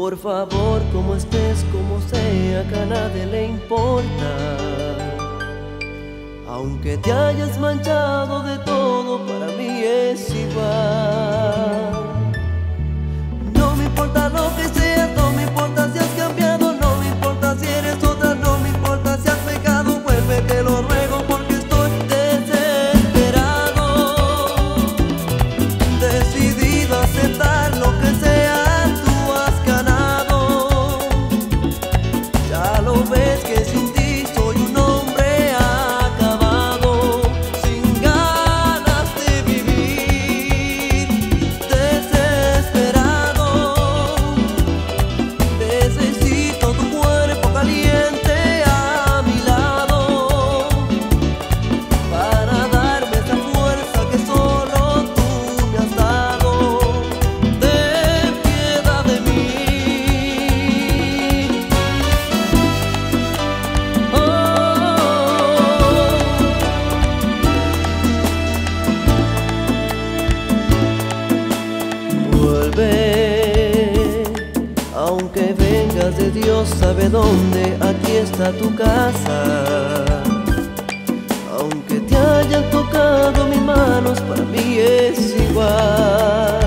Por favor, como estés, como sea, que a nadie le importa. Aunque te hayas manchado de todo, para mí es igual. No me importa lo que seas, no me importa si has cambiado, no me importa si eres otra, no me importa si has pecado, vuelve, te lo ruego, porque estoy desesperado, decidido a aceptar lo que sea. Tú has ganado, ya lo ves que sin ti soy un hombre acabado, sin ganas de vivir, desesperado. Necesito tu cuerpo caliente a mi lado para darme esa fuerza que solo tú me has dado. Ten piedad de mí. Vuelve, aunque vengas de Dios sabe dónde, aquí está tu casa. Aunque te hayan tocado mis manos, para mí es igual.